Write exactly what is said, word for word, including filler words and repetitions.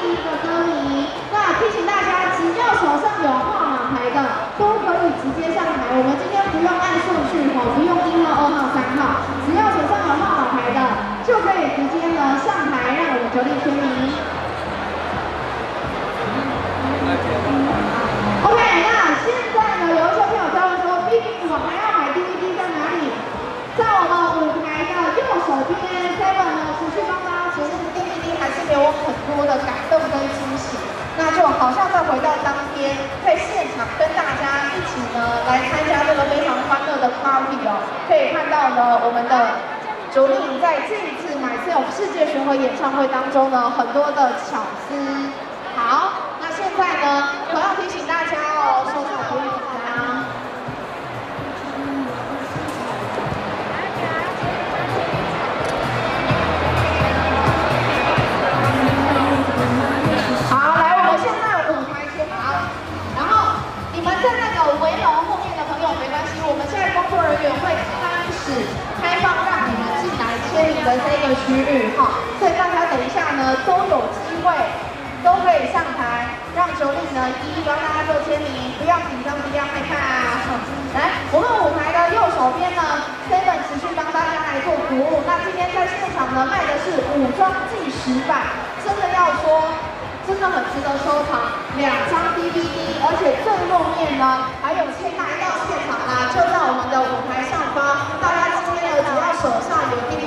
D 的歌迷。那提醒大家，只要手上有号码牌的，都可以直接上台。我们今天不用按顺序哦，不用一号、二号、三号，只要手上有号码牌的，就可以直接呢上台，让我们九力签名。OK， 那现在呢，有一些朋友在问说 ，B B 我还要买 D V D 在哪里？在我们舞台的右手边 ，Seven 呢持续帮大家节日 D V D 还是给我很多的感动跟惊喜。那就好像再回到当天，可以现场跟大家一起呢来参加这个非常欢乐的 party 哦。可以看到呢，我们的九力在这一次 myself 世界巡回演唱会当中呢，很多的巧思。好，那现在呢，我要提醒大家哦，收场不要紧张。好，来，我们现在舞台前好，然后你们在那个围楼后面的朋友没关系，我们现在工作人员会开始开放让你们进来签名的这个区域哈，所以大家等一下呢都有机会。都可以上台，让九力呢一一帮大家做签名，不要紧张，不要害怕。来，我们舞台的右手边呢 ，Seven 持续帮大家来做服务。那今天在现场呢卖的是五张计时版，真的要说，真的很值得收藏。两张 D V D， 而且最后面呢还有签来到现场啊，就在我们的舞台上方。大家今天呢只要手上有 D V D。